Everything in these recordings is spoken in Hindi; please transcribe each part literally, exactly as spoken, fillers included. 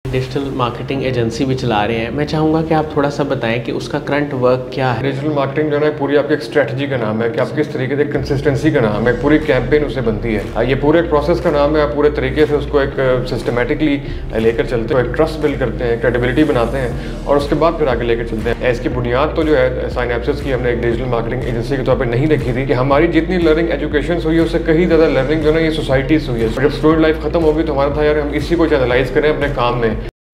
डिजिटल मार्केटिंग एजेंसी भी चला रहे हैं। मैं चाहूँगा कि आप थोड़ा सा बताएं कि उसका करंट वर्क क्या है। डिजिटल मार्केटिंग जो है पूरी आपकी एक स्ट्रेटजी का नाम है कि आप किस तरीके से कंसिस्टेंसी का नाम है, पूरी कैंपेन उससे बनती है। ये पूरे प्रोसेस का नाम है। आप पूरे तरीके से उसको एक सिस्टमेटिकली लेकर चलते हैं, एक ट्रस्ट बिल्ड करते हैं, क्रेडिबिलिटी बनाते हैं और उसके बाद फिर आगे लेकर चलते हैं। इसकी बुनियाद तो जो है साइनैप्सिस की हमने एक डिजिटल मार्केटिंग एजेंसी के तौर पर नहीं देखी थी कि हमारी जितनी लर्निंग एजुकेशन हुई है उससे कहीं ज़्यादा लर्निंग जो है ये सोसाइटी से हुई है। जब स्टूडेंट लाइफ खत्म होगी तो हमारा था यार हम इसी को चैनलाइज करें अपने काम में।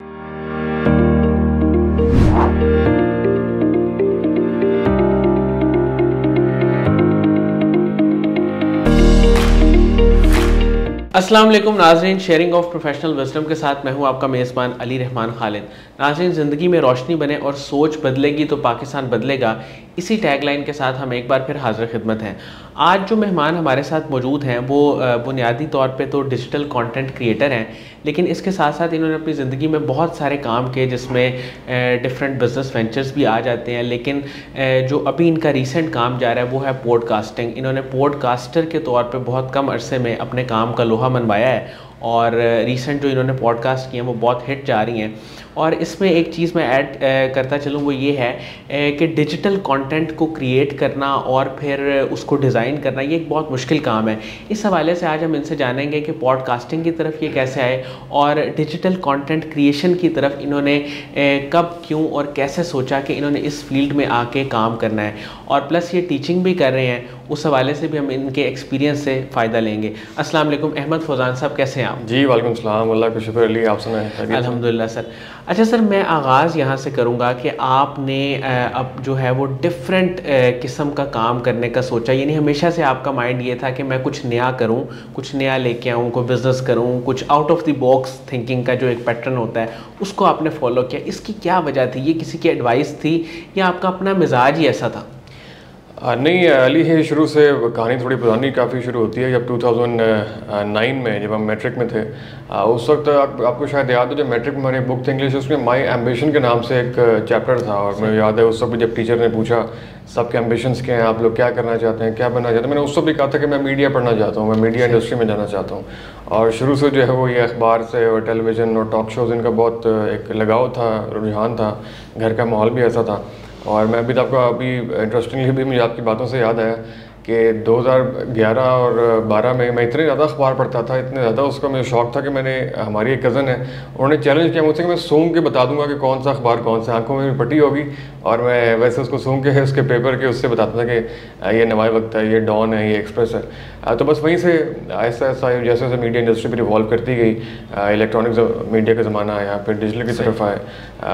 अस्सलाम वालेकुम नाज़रीन, शेयरिंग ऑफ प्रोफेशनल विजडम के साथ मैं हूं आपका मेज़बान अली रहमान खालिद। नाज़रीन, ज़िंदगी में रोशनी बने और सोच बदलेगी तो पाकिस्तान बदलेगा, इसी टैगलाइन के साथ हम एक बार फिर हाजिर खिदमत हैं। आज जो मेहमान हमारे साथ मौजूद हैं वो बुनियादी तौर पे तो डिजिटल कंटेंट क्रिएटर हैं, लेकिन इसके साथ साथ इन्होंने अपनी ज़िंदगी में बहुत सारे काम किए जिसमें डिफरेंट बिजनेस वेंचर्स भी आ जाते हैं। लेकिन जो अभी इनका रीसेंट काम जा रहा है वो है पॉडकास्टिंग। इन्होंने पॉडकास्टर के तौर पे बहुत कम अरसे में अपने काम का लोहा मनवाया है और रीसेंट जो इन्होंने पॉडकास्ट किए हैं वो बहुत हिट जा रही हैं। और इसमें एक चीज़ मैं ऐड करता चलूँ वो ये है कि डिजिटल कंटेंट को क्रिएट करना और फिर उसको डिज़ाइन करना ये एक बहुत मुश्किल काम है। इस हवाले से आज हम इनसे जानेंगे कि पॉडकास्टिंग की तरफ ये कैसे आए और डिजिटल कंटेंट क्रिएशन की तरफ इन्होंने कब, क्यों और कैसे सोचा कि इन्होंने इस फील्ड में आके काम करना है। और प्लस ये टीचिंग भी कर रहे हैं, उस हवाले से भी हम इनके एक्सपीरियंस से फ़ायदा लेंगे। अस्सलाम वालेकुम अहमद फौजान साहब, कैसे हैं आप? जी वालेकुम सलाम, अल्लाह का शुक्र अली, आप सुनाएं? अल्हम्दुलिल्लाह सर। अच्छा सर, मैं आगाज़ यहाँ से करूँगा कि आपने अब जो है वो डिफरेंट किस्म का काम करने का सोचा, यानी हमेशा से आपका माइंड ये था कि मैं कुछ नया करूँ, कुछ नया लेके आऊँ, कोई बिज़नेस करूँ, कुछ out of the box thinking का जो एक पैटर्न होता है उसको आपने फॉलो किया। इसकी क्या वजह थी? ये किसी की एडवाइस थी या आपका अपना मिजाज ही ऐसा था? आ, नहीं अली है, शुरू से कहानी थोड़ी पुरानी काफ़ी शुरू होती है। जब टू थाउज़ेंड नाइन में जब हम मैट्रिक में थे, आ, उस वक्त आप, आपको शायद याद हो जब मैट्रिक में हमारी बुक थी इंग्लिश, उसमें माई एम्बिशन के नाम से एक चैप्टर था और मुझे याद है उस वक्त जब टीचर ने पूछा सबके एम्बिशंस क्या हैं, आप लोग क्या करना चाहते हैं, क्या बनना चाहते हैं, मैंने उस वक्त भी कहा था कि मैं मीडिया पढ़ना चाहता हूँ, मैं मीडिया इंडस्ट्री में जाना चाहता हूँ। और शुरू से जो है वो ये अखबार से और टेलीविज़न और टॉक शोज़ इनका बहुत एक लगाव था, रुझान था, घर का माहौल भी ऐसा था। और मैं अभी तो आपको अभी इंटरेस्टिंगली भी मुझे आपकी बातों से याद आया कि दो हज़ार ग्यारह और बारह में मैं इतने ज़्यादा अखबार पढ़ता था, इतने ज़्यादा उसका मुझे शौक था कि मैंने, हमारी एक कज़न है, उन्होंने चैलेंज किया मुझसे कि मैं सूंघ के बता दूंगा कि कौन सा अखबार कौन सा, आंखों में पट्टी होगी और मैं वैसे उसको सूंघ के उसके पेपर के उससे बताता था कि ये नवाए वक्त है, ये डॉन है, ये एक्सप्रेस है। तो बस वहीं से ऐसा ऐसा जैसे जैसे मीडिया इंडस्ट्री भी रिवॉल्व करती गई, इलेक्ट्रॉनिक मीडिया का ज़माना आया, फिर डिजिटल की तरफ आए,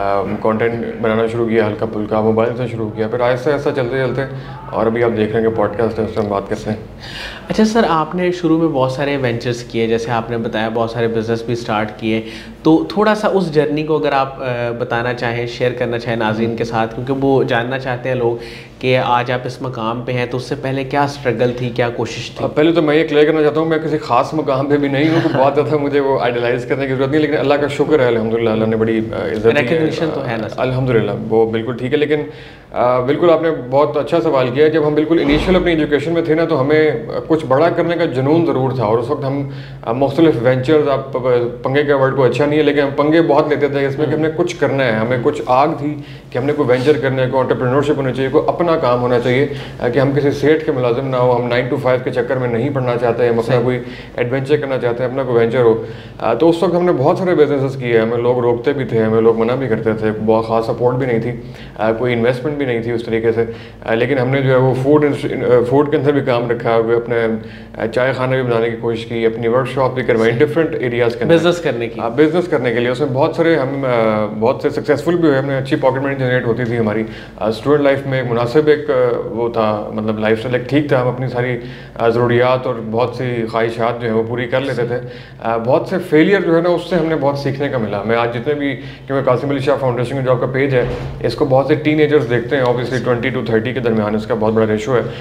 कंटेंट बनाना शुरू किया, हल्का फुल्का मोबाइल से शुरू किया, फिर ऐसा ऐसा चलते चलते और अभी आप देख रहे हैं पॉडकास्ट है, उससे हम बात करते हैं। अच्छा सर, आपने शुरू में बहुत सारे वेंचर्स किए, जैसे आपने बताया बहुत सारे बिजनेस भी स्टार्ट किए, तो थोड़ा सा उस जर्नी को अगर आप बताना चाहें, शेयर करना चाहें नाज़रीन के साथ, क्योंकि वो जानना चाहते हैं लोग कि आज आप इस मकाम पे हैं तो उससे पहले क्या स्ट्रगल थी, क्या कोशिश थी? पहले तो मैं ये क्लियर करना चाहता हूँ मैं किसी खास मकाम पे भी नहीं हूँ, बहुत ज़्यादा मुझे वो आइडलाइज करने की जरूरत नहीं, लेकिन अल्लाह का शुक्र है अल्हम्दुलिल्लाह, अल्लाह ने बड़ी इज्जत रिकग्निशन तो है ना अल्हम्दुलिल्लाह, वो बिल्कुल ठीक है। लेकिन आ, बिल्कुल आपने बहुत अच्छा सवाल किया। जब हम बिल्कुल इनिशियल अपनी एजुकेशन में थे ना तो हमें कुछ बड़ा करने का जुनून ज़रूर था और उस वक्त हम मुख्तलिफ वेंचर्स, आप पंगे का वर्ड को अच्छा नहीं है लेकिन हम पंगे बहुत लेते थे इसमें कि हमने कुछ करना है, हमें कुछ आग थी कि हमने कोई वेंचर करना है, कोई एंटरप्रेन्योरशिप होना चाहिए, कोई अपना काम होना चाहिए कि हम किसी सेठ के मुलाजिम ना हो, हम नाइन टू फाइव के चक्कर में नहीं पढ़ना चाहते, हम अपना कोई एडवेंचर करना चाहते हैं, अपना कोई वेंचर हो। तो उस वक्त हमने बहुत सारे बिजनेसेस किए, हमें लोग रोकते भी थे, हमें लोग मना भी करते थे, बहुत ख़ास सपोर्ट भी नहीं थी, कोई इन्वेस्टमेंट भी नहीं थी उस तरीके से, लेकिन हमने जो है वो फूड फूड के अंदर भी काम रखा, अपने चाय खाने भी बनाने की कोशिश की, अपनी वर्कशॉप भी करवाई डिफरेंट एरियाज़ के अंदर बिजनेस करने की बिजनेस करने के लिए। उसमें बहुत सारे हम बहुत से सक्सेसफुल भी हुए, हमने अच्छी पॉकेट मनी जनरेट होती थी हमारी स्टूडेंट लाइफ में, एक मुनासिब एक वो था, मतलब लाइफ स्टाइल एक ठीक था, हम अपनी सारी ज़रूरियात और बहुत सी ख्वाहिशात जो है वो पूरी कर लेते थे। बहुत से फेलियर जो है ना उससे हमने बहुत सीखने का मिला। मैं आज जितने भी, क्योंकि कासिम अली शाह फाउंडेशन का जो आपका पेज है इसको बहुत से टीन एजर्स देखते हैं, ऑब्वियसली ट्वेंटी टू थर्टी के दरमियान इसका बहुत बड़ा रेशो है।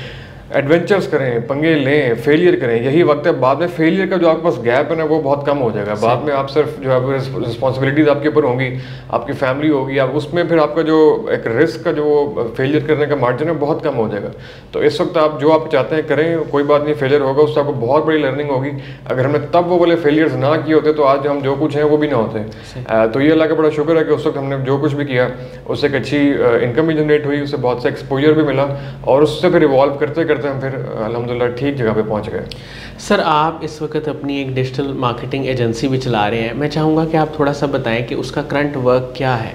एडवेंचर्स करें, पंगे लें, फेलियर करें, यही वक्त है। बाद में फेलियर का जो आपके पास गैप है ना वो बहुत कम हो जाएगा। बाद में आप सिर्फ जो है रिस्पॉन्सिबिलिटीज आपके ऊपर होंगी, आपकी फैमिली होगी, आप उसमें फिर आपका जो एक रिस्क का जो फेलियर करने का मार्जिन है बहुत कम हो जाएगा। तो इस वक्त आप जो आप चाहते हैं करें, कोई बात नहीं, फेलियर होगा, उससे आपको बहुत बड़ी लर्निंग होगी। अगर हमने तब वो वाले फेलियर्स ना किए होते तो आज हम जो कुछ हैं वो भी ना होते। तो ये अल्लाह का बड़ा शुक्र है कि उस वक्त हमने जो कुछ भी किया उससे एक अच्छी इनकम भी जनरेट हुई, उससे बहुत सा एक्सपोजर भी मिला और उससे फिर इवॉल्व करते करते हम फिर अल्हम्दुलिल्लाह ठीक जगह पे पहुंच गए। सर, आप इस वक्त अपनी एक डिजिटल मार्केटिंग एजेंसी भी चला रहे हैं, मैं चाहूँगा कि आप थोड़ा सा बताएं कि उसका करंट वर्क क्या है।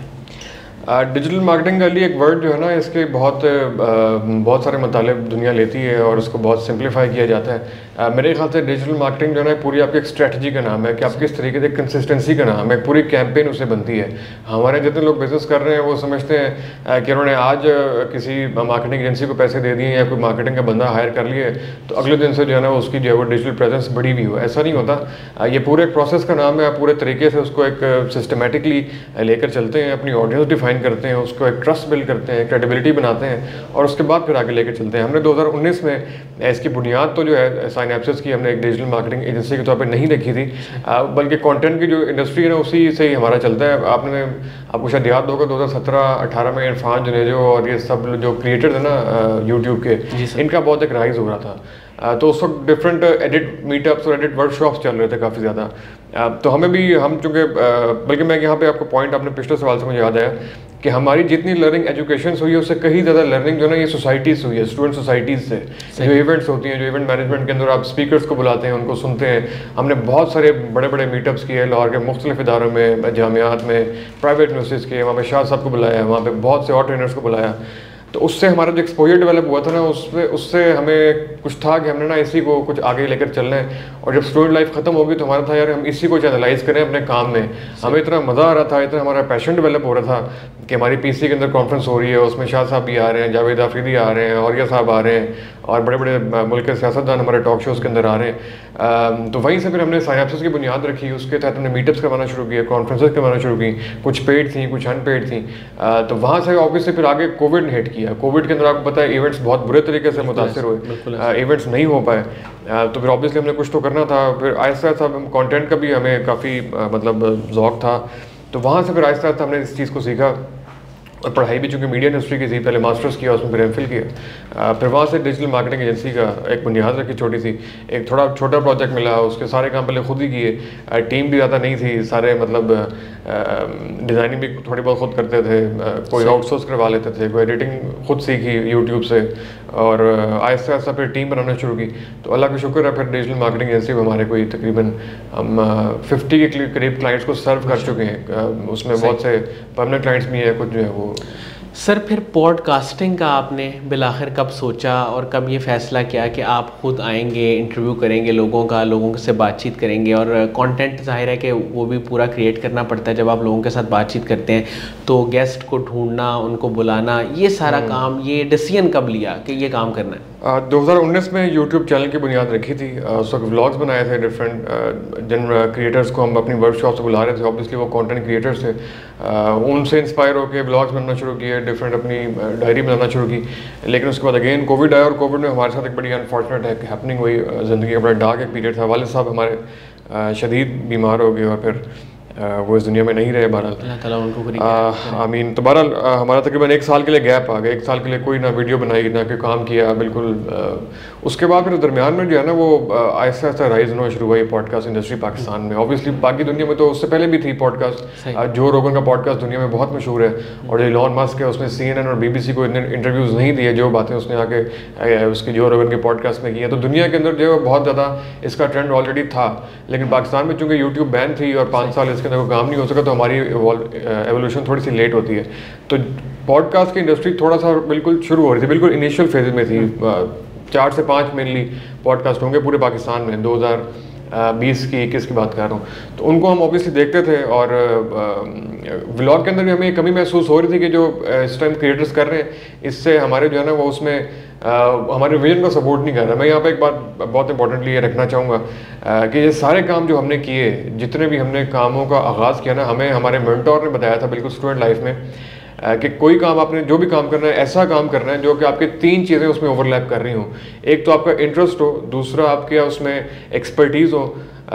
डिजिटल मार्केटिंग का लिए एक वर्ड जो है ना, इसके बहुत आ, बहुत सारे मतलब दुनिया लेती है और उसको बहुत सिंप्लीफाई किया जाता है। आ, मेरे ख्याल से डिजिटल मार्केटिंग जो है ना पूरी आपकी एक स्ट्रेटजी का नाम है कि आप किस तरीके से, कंसिस्टेंसी का नाम है, पूरी कैंपेन उससे बनती है। हमारे जितने लोग बिजनेस कर रहे हैं वो समझते हैं कि उन्होंने आज किसी मार्केटिंग एजेंसी को पैसे दे दिए या कोई मार्केटिंग का बंदा हायर कर लिए तो अगले दिन से जो है ना उसकी जो है वो डिजिटल प्रेजेंस बढ़ी भी हो। ऐसा नहीं होता। ये पूरे एक प्रोसेस का नाम है। आप पूरे तरीके से उसको एक सिस्टमेटिकली लेकर चलते हैं, अपनी ऑडियंस डिफाइन करते हैं, उसको एक ट्रस्ट बिल्ड करते हैं, क्रेडिबिलिटी बनाते हैं और उसके बाद फिर आगे लेकर चलते हैं। हमने दो हज़ार उन्नीस में इसकी बुनियाद तो जो है साइनैप्सिस की हमने एक डिजिटल मार्केटिंग एजेंसी के तौर पे नहीं रखी थी, बल्कि कंटेंट की जो इंडस्ट्री है ना उसी से ही हमारा चलता है। आपने आपको शायद याद होगा दो हज़ार सत्रह अठारह में इरफान जुनेजो और ये सब जो क्रिएटर थे ना यूट्यूब के, इनका बहुत एक राइज हो रहा था। तो उस वक्त डिफरेंट एडिट मीटअप्स और एडिट वर्कशॉप्स चल रहे थे काफ़ी ज़्यादा। तो हमें भी, हम चूँकि, बल्कि मैं यहाँ पे आपको पॉइंट अपने पिछले सवाल से मुझे याद आया कि हमारी जितनी लर्निंग एजुकेशन हुई है उससे कहीं ज़्यादा लर्निंग जो है ना ये सोसाइटीज़ हुई है, स्टूडेंट सोसाइटीज़ से। जो इवेंट्स होती हैं, जो इवेंट मैनेजमेंट के अंदर आप स्पीकर्स को बुलाते हैं, उनको सुनते हैं। हमने बहुत सारे बड़े बड़े मीटअप्स किए लाहौर के मुख्तलिफ इदारों में, जामियात में, प्राइवेट यूनिवर्सिटीज़ के। वहाँ पे शाह साहब को बुलाया, वहाँ पे बहुत से और ट्रेनर्स को बुलाया। तो उससे हमारा जो एक्सपोजर डेवलप हुआ था ना उससे उससे हमें कुछ था कि हमने ना इसी को कुछ आगे लेकर चलना है। और जब स्टूडेंट लाइफ ख़त्म होगी तो हमारा था यार हम इसी को चैनलाइज करें अपने काम में। हमें इतना मज़ा आ रहा था, इतना हमारा पैशन डेवलप हो रहा था कि हमारी पीसी के अंदर कॉन्फ्रेंस हो रही है, उसमें शाह साहब भी आ रहे हैं, जावेद आफरीदी आ रहे हैं, औरिया साहब आ रहे हैं और बड़े बड़े मुल्क के सियासतदान हमारे टॉक शोज़ के अंदर आ रहे हैं। तो वहीं से फिर हमने साइनैप्सिस की बुनियाद रखी, उसके तहत हमने मीटअप्स करवाना शुरू किए, कॉन्फ्रेंसेस करवाना शुरू की, कुछ पेड थी कुछ अनपेड थी। तो वहाँ से ऑब्वियसली फिर आगे कोविड ने हिट किया। कोविड के अंदर आपको पता है इवेंट्स बहुत बुरे तरीके से मुतासर हुए, इवेंट्स नहीं हो पाए। तो फिर ऑब्वियसली हमने कुछ तो करना था। फिर आहिस्ता आहिस्ता कंटेंट का भी हमें काफ़ी मतलब ज़ौक़ था, तो वहाँ से फिर आहिस्ता आहिस्ता हमने इस चीज़ को सीखा। और पढ़ाई भी चूँकि मीडिया इंडस्ट्री की थी, पहले मास्टर्स किया, उसमें फिर एम फिल किया। फिर वहाँ से डिजिटल मार्केटिंग एजेंसी का एक बुनियाद रखी छोटी सी, एक थोड़ा छोटा प्रोजेक्ट मिला, उसके सारे काम पहले खुद ही किए। टीम भी ज़्यादा नहीं थी, सारे मतलब डिज़ाइनिंग भी थोड़ी बहुत खुद करते थे, कोई आउटसोर्स करवा लेते थे, कोई एडिटिंग खुद सीखी यूट्यूब से और आहिस्ता आहिस्ता फिर टीम बनाना शुरू की। तो अल्लाह का शुक्र है फिर डिजिटल मार्केटिंग एजेंसी में हमारे कोई तकरीबन हम फिफ्टी के करीब क्लाइंट्स को सर्व कर चुके हैं। उसमें बहुत से परमानेंट क्लाइंट्स भी हैं, कुछ जो है वो। सर, फिर पॉडकास्टिंग का आपने बिलाखिर कब सोचा और कब ये फ़ैसला किया कि आप ख़ुद आएंगे, इंटरव्यू करेंगे लोगों का, लोगों से बातचीत करेंगे? और कंटेंट ज़ाहिर है कि वो भी पूरा क्रिएट करना पड़ता है। जब आप लोगों के साथ बातचीत करते हैं तो गेस्ट को ढूंढना, उनको बुलाना, ये सारा काम, ये डिसीजन कब लिया कि ये काम करना है? दो हज़ार उन्नीस में यूट्यूब चैनल की बुनियाद रखी थी। उस वक्त व्लॉग्स बनाए थे डिफरेंट, जिन क्रिएटर्स को हम अपनी वर्कशॉप से बुला रहे थे, ऑब्वियसली वो कंटेंट क्रिएटर्स थे। उनसे इंस्पायर होकर व्लॉग्स बनना शुरू किए, डिफरेंट अपनी डायरी बनाना शुरू की। लेकिन उसके बाद अगेन कोविड आया और कोविड में हमारे साथ एक बड़ी अनफॉर्चुनेट हैपनिंग हुई। ज़िंदगी का बड़ा डार्क एक पीरियड था। वालिद साहब हमारे शदीद बीमार हो गए और फिर वो इस दुनिया में नहीं रहे। बहरहाल आई मीन तो बहरहाल हमारा तकरीबन एक साल के लिए गैप आ गया। एक साल के लिए कोई ना वीडियो बनाई, ना कोई काम किया बिल्कुल। उसके बाद फिर दरमियान में जो है ना वो आहिस्ता आहिस्ता राइज होना शुरू हुआ ये पॉडकास्ट इंडस्ट्री पाकिस्तान में। ऑब्वियसली बाकी दुनिया में तो उससे पहले भी थी पॉडकास्ट। जो रोगन का पॉडकास्ट दुनिया में बहुत मशहूर है और जो इलॉन मस्क है उसने सी एन एन और बी बी सी को इतने इंटरव्यूज़ नहीं दिए जो बातें उसने आके उसकी जो रोगन के पॉडकास्ट में की है। तो दुनिया के अंदर जो है बहुत ज़्यादा इसका ट्रेंड ऑलरेडी था। लेकिन पाकिस्तान में चूँकि यूट्यूब बैन थी और पाँच साल इसके अंदर कोई काम नहीं हो सका तो हमारी एवोल्यूशन थोड़ी सी लेट होती है। तो पॉडकास्ट की इंडस्ट्री थोड़ा सा बिल्कुल शुरू हो रही थी, बिल्कुल इनिशियल फेज में थी। चार से पाँच मेनली पॉडकास्ट होंगे पूरे पाकिस्तान में। दो हज़ार बीस की इक्कीस की बात कर रहा हूँ। तो उनको हम ऑब्वियसली देखते थे और व्लॉग के अंदर भी हमें कमी महसूस हो रही थी कि जो इस टाइम क्रिएटर्स कर रहे हैं इससे हमारे जो है ना वो उसमें Uh, हमारे विजन को सपोर्ट नहीं कर रहा। मैं यहाँ पे एक बात बहुत इंपॉर्टेंटली ये रखना चाहूँगा uh, कि ये सारे काम जो हमने किए, जितने भी हमने कामों का आगाज़ किया ना, हमें हमारे मेंटोर ने बताया था बिल्कुल स्टूडेंट लाइफ में कि कोई काम आपने जो भी काम करना है ऐसा काम करना है जो कि आपके तीन चीज़ें उसमें ओवरलैप कर रही हों। एक तो आपका इंटरेस्ट हो, दूसरा आपके उसमें एक्सपर्टीज़ हो,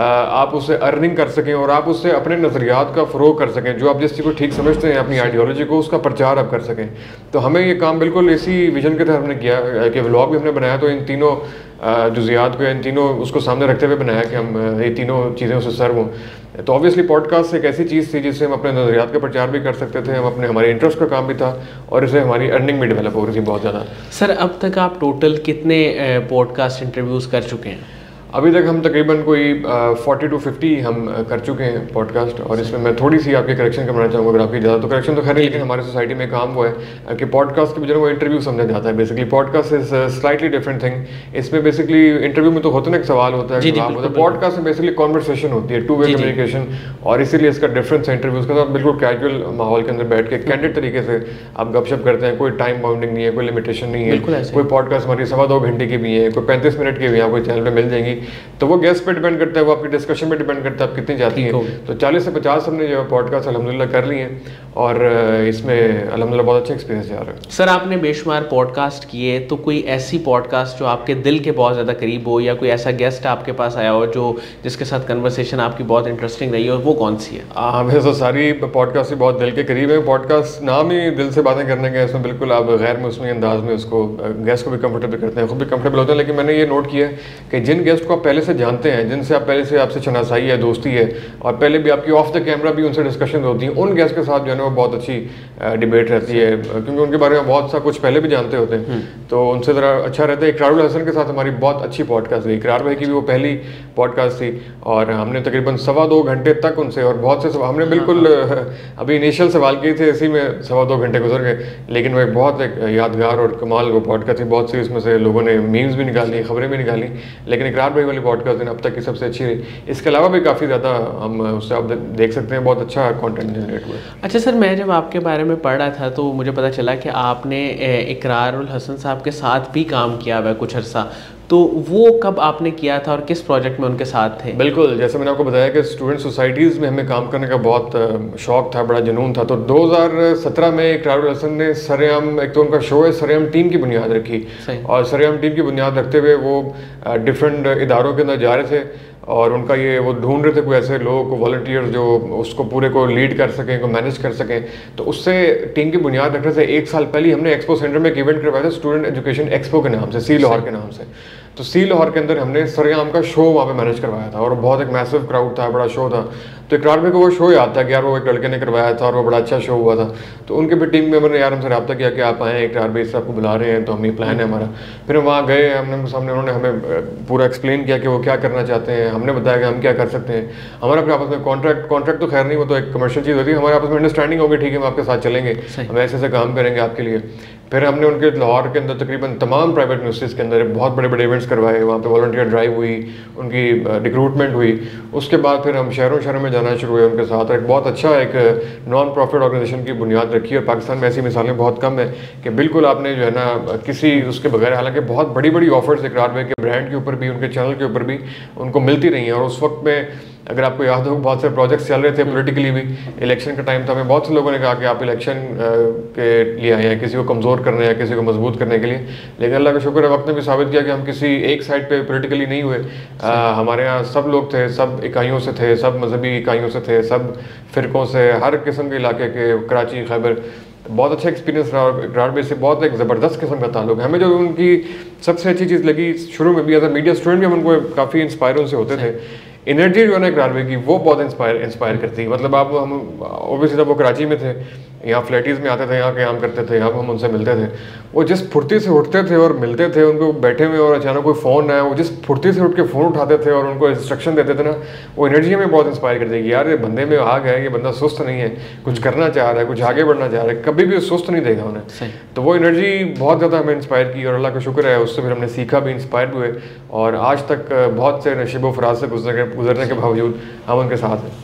आप उससे अर्निंग कर सकें और आप उससे अपने नज़रियात का फ़रोग कर सकें, जो आप जिस चीज़ को ठीक समझते हैं अपनी आइडियोलॉजी को, उसका प्रचार आप कर सकें। तो हमें ये काम बिल्कुल इसी विजन के तहत हमने किया कि व्लॉग भी हमने बनाया तो इन तीनों जुजियात को, इन तीनों उसको सामने रखते हुए बनाया कि हम ये तीनों चीज़ें उससे सर्व हों। तो ऑब्वियसली पॉडकास्ट एक ऐसी चीज़ थी जिससे हम अपने नज़रियात का प्रचार भी कर सकते थे, हम अपने हमारे इंटरेस्ट का काम भी था और इससे हमारी अर्निंग भी डेवलप हो रही थी बहुत ज़्यादा। सर अब तक आप टोटल कितने पॉडकास्ट इंटरव्यूज़ कर चुके हैं? अभी तक हम तकरीबन कोई फोर्टी टू फिफ्टी हम कर चुके हैं पॉडकास्ट, और इसमें मैं थोड़ी सी आपके करेक्शन करना चाहूँगा अगर आपकी ज़्यादा तो करेक्शन तो खैर नहीं, लेकिन हमारे सोसाइटी में काम हुआ है कि पॉडकास्ट के बजाय वो इंटरव्यू समझा जाता है। Basically podcast is slightly different thing. इसमें बेसिकली इंटरव्यू में तो होता है ना, एक सवाल होता है, जवाब होता है। पॉडकास्ट में बेसिकली कॉन्वर्सेशन होती है, टू वे कम्युनिकेशन, और इसीलिए इसका डिफरेंस है इंटरव्यूज़ का। तो बिल्कुल कैजुअल माहौल के अंदर बैठ के कैंडिड तरीके से आप गपशप करते हैं, कोई टाइम बाउंडिंग नहीं है, कोई लिमिटेशन नहीं है। कोई पॉडकास्ट हमारी सवा दो घंटे की भी है, कोई पैंतीस मिनट की भी है, आपको चैनल पर मिल जाएंगी। तो वो गेस्ट पे डिपेंड करता है, वो आपकी डिस्कशन पे डिपेंड करता है आप कितनी जाती है। तो चालीस से पचास हमने जो पॉडकास्ट अल्हम्दुलिल्लाह कर लिए हैं और इसमें अल्हम्दुलिल्लाह बहुत अच्छा एक्सपीरियंस जा रहा है। सर आपने बेशुमार पॉडकास्ट किए, तो कोई ऐसी पॉडकास्ट जो आपके दिल के बहुत ज़्यादा करीब हो, या कोई ऐसा गेस्ट आपके पास आया हो जो जिसके साथ कन्वर्सेशन आपकी बहुत इंटरेस्टिंग रही हो, वो कौन सी है? हाँ, वैसे तो सारी पॉडकास्ट ही बहुत दिल के करीब है। पॉडकास्ट नाम ही दिल से बातें करने का, इसमें बिल्कुल आप गैर मौसमी अंदाज में उसको गेस्ट को भी कंफर्टेबल करते हैं, खुद भी कंफर्टेबल होते हैं। लेकिन मैंने ये नोट किया कि जिन गेस्ट को आप पहले से जानते हैं, जिनसे आप पहले से आपसे शनासाई है, दोस्ती है, और पहले भी आपकी ऑफ द कैमरा भी उनसे डिस्कशन होती है, उन गेस्ट के साथ जो है ना वो बहुत अच्छी डिबेट रहती है, क्योंकि उनके बारे में बहुत सा कुछ पहले भी जानते होते हैं, तो उनसे ज़रा अच्छा रहता है। इकरारुल हसन के साथ हमारी बहुत अच्छी पॉडकास्ट हुई। इकरार भाई की भी वो पहली पॉडकास्ट थी और हमने तकरीबन सवा दो घंटे तक उनसे, और बहुत से हमने बिल्कुल अभी इनिशियल सवाल किए थे, इसी में सवा दो घंटे गुजर गए, लेकिन वो एक बहुत एक यादगार और कमाल वो पॉडकास्ट थी। बहुत सी उसमें से लोगों ने मीम्स भी निकाली, खबरें भी निकाली, लेकिन इकरार भाई वाली पॉडकास्ट अब तक की सबसे अच्छी रही। इसके अलावा भी काफ़ी ज़्यादा हम उससे आप देख सकते हैं, बहुत अच्छा कंटेंट जनरेट हुआ। अच्छा सर, मैं जब आपके बारे में पढ़ रहा था तो मुझे पता चला कि आपने इकरारुल हसन साहब के साथ भी काम किया हुआ है कुछ अर्सा, तो वो कब आपने किया था और किस प्रोजेक्ट में उनके साथ थे? बिल्कुल, जैसे मैंने आपको बताया कि स्टूडेंट सोसाइटीज़ में हमें काम करने का बहुत शौक था, बड़ा जुनून था। तो दो हज़ार सत्रह में इकरारुल हसन ने सरेआम, एक तो उनका शो है सरेआम टीम की बुनियाद रखी, और सरेआम टीम की बुनियाद रखते हुए वो डिफरेंट इदारों के अंदर जा रहे थे और उनका ये वो ढूंढ रहे थे कोई ऐसे लोग को, वॉलंटियर जो उसको पूरे को लीड कर सकें, को मैनेज कर सकें। तो उससे टीम की बुनियाद रखने से एक साल पहले हमने एक्सपो सेंटर में एक इवेंट करवाया था, स्टूडेंट एजुकेशन एक्सपो के नाम से, सी लाहौर के नाम से। तो सी लाहौर के अंदर हमने सरेआम का शो वहाँ पे मैनेज करवाया था और बहुत एक मैसिव क्राउड था, बड़ा शो था। तो इकरार भाई को वो शो याद था कि यार वो एक लड़के ने करवाया था और वो बड़ा अच्छा शो हुआ था। तो उनके भी टीम मेंबर ने यार हमसे रब्ता किया कि आप आएँ, इकरार भाई से आपको बुला रहे हैं, तो हम ये प्लान है हमारा। फिर हम वहाँ गए, हमने सामने उन्होंने हमें पूरा एक्सप्लेन किया कि वो क्या करना चाहते हैं, हमने बताया कि हम क्या कर सकते हैं। हमारा अपने आपस में कॉन्ट्रैक्ट कॉन्ट्रैक्ट तो खैर नहीं, वो तो एक कमर्शियल चीज़ होती है, हमारे आपस में अंडरस्टैंडिंग होगी, ठीक है हम आपके साथ चलेंगे, हम ऐसे ऐसे काम करेंगे आपके लिए। फिर हमने उनके लाहौर के अंदर तकरीबन तमाम प्राइवेट यूनिवर्सिटीज़ के अंदर बहुत बड़े बड़े इवेंट्स करवाए, वहाँ पे वॉलंटियर ड्राइव हुई, उनकी रिक्रूटमेंट हुई। उसके बाद फिर हम शहरों शहरों में जाना शुरू हुए उनके साथ, एक बहुत अच्छा एक नॉन प्रॉफिट ऑर्गेनाइजेशन की बुनियाद रखी। और पाकिस्तान में ऐसी मिसालें बहुत कम है कि बिल्कुल आपने जो है ना किसी उसके बगैर, हालांकि बहुत बड़ी बड़ी ऑफर्स इकरार भाई के ब्रांड के ऊपर भी, उनके चैनल के ऊपर भी उनको मिलती रही हैं। और उस वक्त में अगर आपको याद हो बहुत से प्रोजेक्ट्स चल रहे थे पॉलिटिकली भी, इलेक्शन का टाइम था, हमें बहुत से लोगों ने कहा कि आप इलेक्शन के लिए आए हैं, किसी को कमज़ोर करने या किसी को मजबूत करने के लिए। लेकिन अल्लाह का शुक्र है वक्त ने भी साबित किया कि हम किसी एक साइड पे पॉलिटिकली नहीं हुए। आ, हमारे यहाँ सब लोग थे, सब इकाइयों से थे, सब मजहबी इकाइयों से थे, सब फ़िरकों से, हर किस्म के इलाके के, कराची, खैबर। बहुत अच्छा एक्सपीरियंस रहा और इकरार भाई से बहुत एक ज़बरदस्त किस्म का ताल्लुक है। हमें जो उनकी सबसे अच्छी चीज़ लगी शुरू में भी, एज अ मीडिया स्टूडेंट भी हम उनको काफ़ी इंस्पायर उनसे होते थे। एनर्जी जो है ना इकरार भाई की, वो बहुत इंस्पायर इंस्पायर करती है। मतलब आप हम ओबियसली जब वो कराची में थे, यहाँ फ्लैटीज़ में आते थे, यहाँ काम करते थे, यहाँ हम उनसे मिलते थे, वो जिस फुर्ती से उठते थे और मिलते थे, उनको बैठे हुए और अचानक कोई फ़ोन आया, वो जिस फुर्ती से उठ के फ़ोन उठाते थे और उनको इंस्ट्रक्शन देते थे ना, वो एनर्जी हमें बहुत इंस्पायर करती है कि यार ये बंदे में आग है, ये बंदा सुस्त नहीं है, कुछ करना चाह रहा है, कुछ आगे बढ़ना चाह रहा है, कभी भी सुस्त नहीं देगा उन्हें। तो वो एनर्जी बहुत ज़्यादा हमें इंस्पायर की और अल्लाह का शुक्र है उससे फिर हमने सीखा भी, इंस्पायर हुए और आज तक बहुत से नशीबो फराज से गुजरने गुजरने के बावजूद हम उनके साथ हैं।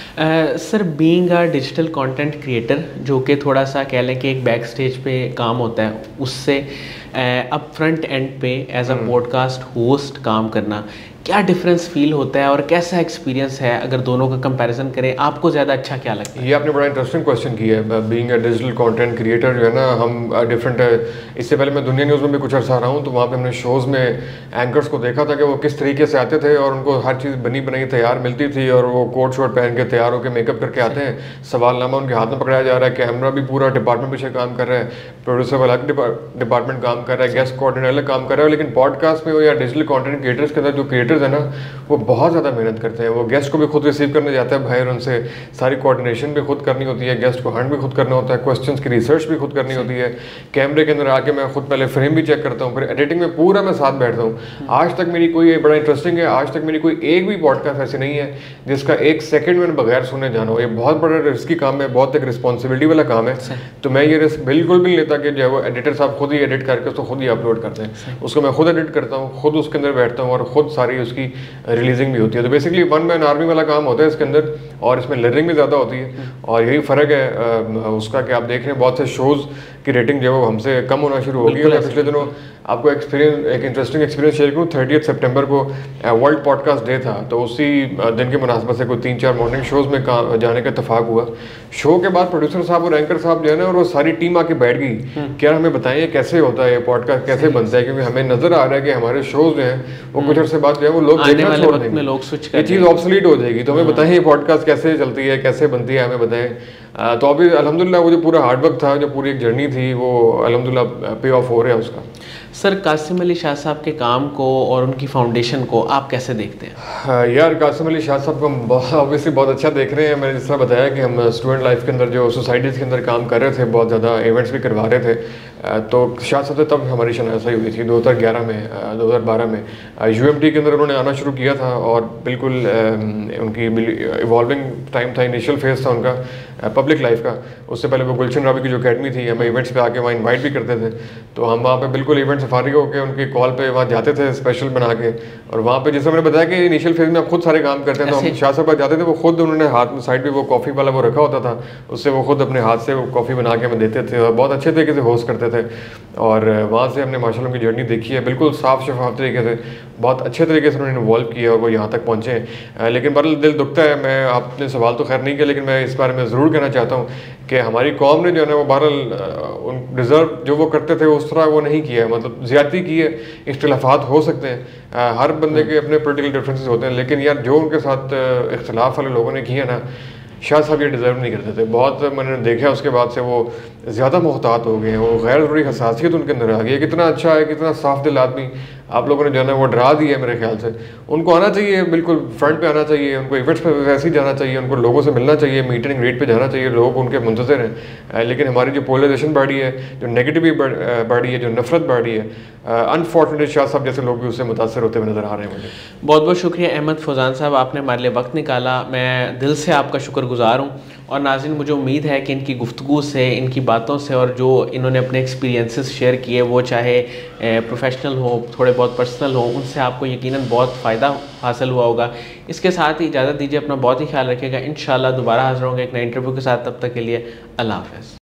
Sir being a digital content creator, जो कि थोड़ा सा कह लें कि एक बैक स्टेज पे काम होता है, उससे अब फ्रंट एंड पे एज अ पॉडकास्ट होस्ट काम करना, क्या डिफरेंस फील होता है और कैसा एक्सपीरियंस है? अगर दोनों का कंपैरिजन करें, आपको ज़्यादा अच्छा क्या लगता है? ये आपने बड़ा इंटरेस्टिंग क्वेश्चन किया है। Being a digital content creator जो है ना, हम डिफरेंट, इससे पहले मैं दुनिया न्यूज़ में भी कुछ अर्सा रहा हूँ, तो वहाँ पे हमने शोज़ में एंकर्स को देखा था कि वो किस तरीके से आते थे और उनको हर चीज़ बनी बनाई तैयार मिलती थी और वो कोट शोट पहन के तैयार होकर मेकअप करके आते हैं, सवालनामा उनके हाथ में पकड़ाया जा रहा है, कैमरा भी पूरा डिपार्टमेंट पीछे काम कर रहा है, प्रोड्यूसर अलग डिपार्टमेंट काम कर रहा है, गेस्ट कोऑर्डिनेटर अलग काम कर रहा है। लेकिन पॉडकास्ट में हो या डिजिटल कंटेंट क्रिएटर्स के अंदर जो क्रिएटर्स है ना, वो बहुत ज़्यादा मेहनत करते हैं। वो गेस्ट को भी खुद रिसीव करने जाता है बाहर, उनसे सारी कोऑर्डिनेशन भी खुद करनी होती है, गेस्ट को हैंड भी खुद करना होता है, क्वेश्चंस की रिसर्च भी खुद करनी होती है, कैमरे के अंदर आके मैं खुद पहले फ्रेम भी चेक करता हूँ, फिर एडिटिंग में पूरा मैं साथ बैठता हूँ। आज तक मेरी कोई, बड़ा इंटरेस्टिंग है, आज तक मेरी कोई एक भी पॉडकास्ट ऐसी नहीं है जिसका एक सेकंड मैंने बगैर सुने जाना हो। ये बहुत बड़ा रिस्की काम है, बहुत एक रिस्पॉन्सिबिलिटी वाला काम है। तो मैं ये रिस्क बिल्कुल भी नहीं लेता कि जो है वो एडिटर साहब खुद ही एडिट करके उसको खुद ही अपलोड करते हैं। उसको मैं खुद एडिट करता हूँ, खुद उसके अंदर बैठता हूँ और खुद सारी उसकी रिलीजिंग भी होती है। तो बेसिकली वन मैन आर्मी वाला काम होता है इसके अंदर, और इसमें लर्निंग भी ज़्यादा होती है। और यही फ़र्क है उसका कि आप देख रहे हैं बहुत से शोज़ की रेटिंग जो है हमसे कम होना शुरू हो गई है। पिछले दिनों आपको एक्सपीरियंस, एक इंटरेस्टिंग एक्सपीरियंस शेयर करूँ, थर्टियथ सितंबर को वर्ल्ड पॉडकास्ट डे था, तो उसी दिन के मुनासबत से कोई तीन चार मॉर्निंग शोज़ में जाने का इत्तेफाक हुआ। शो के बाद प्रोड्यूसर साहब और एंकर साहब जो है ना, और वो सारी टीम आके बैठ गई कि यार हमें बताइए कैसे होता है ये पॉडकास्ट, कैसे बनता है, क्योंकि हमें नज़र आ रहा है कि हमारे शोज़ जो हैं वो कुछ अर्से बाद जो है वो लोग देखना छोड़ देंगे, ये चीज़ ऑब्सोलीट हो जाएगी। तो हमें बताएं ये पॉडकास्ट कैसे चलती है, कैसे बनती है, हमें बताएं। तो अभी अल्हम्दुलिल्लाह वो जो पूरा हार्डवर्क था, जो पूरी एक जर्नी थी, वो अल्हम्दुलिल्लाह पे ऑफ हो रहा है उसका। सर, कासिम अली शाह साहब के काम को और उनकी फाउंडेशन को आप कैसे देखते हैं? हाँ, यार कासिम अली शाह साहब को हम ऑब्वियसली बहुत अच्छा देख रहे हैं। मैंने जिस तरह बताया कि हम स्टूडेंट लाइफ के अंदर जो सोसाइटीज़ के अंदर काम कर रहे थे, बहुत ज़्यादा इवेंट्स भी करवा रहे थे, तो शाह साहब से तब हमारी शनाख्त हुई थी दो हज़ार ग्यारह में, दो हज़ार बारह में यू एम टी के अंदर उन्होंने आना शुरू किया था। और बिल्कुल उनकी इवॉल्विंग टाइम था, इनिशियल फेज़ था उनका पब्लिक लाइफ का। उससे पहले वो गुलशन रावी की जो अकेडमी थी, हमें इवेंट्स पे आके वहाँ इन्वाइट भी करते थे, तो हम वहाँ पे बिल्कुल इवेंट से फारिग होकर उनकी कॉल पे वहाँ जाते थे स्पेशल बना के। और वहाँ पे जैसे मैंने बताया कि इनिशियल फेज में आप खुद सारे काम करते हैं, तो हम शाह साहब पास जाते थे, वो खुद उन्होंने हाथ में साइड पे वो कॉफ़ी वाला वो रखा होता था, उससे वो खुद अपने हाथ से वो कॉफ़ी बना के हमें देते थे और बहुत अच्छे तरीके से होस्ट करते थे। और वहाँ से हमने माशाल्लाह उनकी जर्नी देखी है, बिल्कुल साफ शफाफ तरीके से, बहुत अच्छे तरीके से उन्होंने इन्वॉल्व किया और वो यहाँ तक पहुँचे हैं। लेकिन बहरहाल दिल दुखता है, मैं आपने सवाल तो खैर नहीं किया, लेकिन मैं इस बारे में ज़रूर कहना चाहता हूँ कि हमारी कौम ने जो है ना, वो बहरहाल उन डिज़र्व जो वो करते थे उस तरह वो नहीं किया है, मतलब ज़्यादती की है। इख्तिलाफात हो सकते हैं, हर बंदे के अपने पॉलिटिकल डिफरेंसेस होते हैं, लेकिन यार जो उनके साथ इख्तिलाफ वाले लोगों ने किया ना, शाह साहब ये डिज़र्व नहीं करते थे। बहुत मैंने देखा उसके बाद से वो ज़्यादा मोहतात हो गए हैं, वो गैर ज़रूरी हसासियत उनके अंदर आ गई है। कितना अच्छा है, कितना साफ दिल आदमी, आप लोगों ने जो है ना वो डरा दिया है मेरे ख्याल से। उनको आना चाहिए, बिल्कुल फ्रंट पे आना चाहिए, उनको इवेंट्स पे वैसे ही जाना चाहिए, उनको लोगों से मिलना चाहिए, मीट एंड ग्रीट पे जाना चाहिए, लोग उनके मुंतज़िर हैं। लेकिन हमारी जो पोलराइजेशन बढ़ी है, जो नेगेटिविटी बढ़ी है, जो नफरत बढ़ी है, अनफॉर्चुनेट शाह साहब जैसे लोग भी उससे मुतासर होते हुए नज़र आ रहे हैं मुझे। बहुत बहुत शुक्रिया अहमद फौजान साहब, आपने हमारे लिए वक्त निकाला, मैं दिल से आपका शुक्रगुजार हूँ। और नाज़रीन, मुझे उम्मीद है कि इनकी गुफ्तगू से, इनकी बातों से, और जो इन्होंने अपने एक्सपीरियंसेस शेयर किए, वो चाहे प्रोफेशनल हो, थोड़े बहुत पर्सनल हो, उनसे आपको यकीनन बहुत फ़ायदा हासिल हुआ होगा। इसके साथ ही इजाज़त दीजिए, अपना बहुत ही ख्याल रखिएगा। इंशाल्लाह दोबारा हाज़िर होंगे एक नए इंटरव्यू के साथ, तब तक के लिए अल्लाह हाफ़िज़।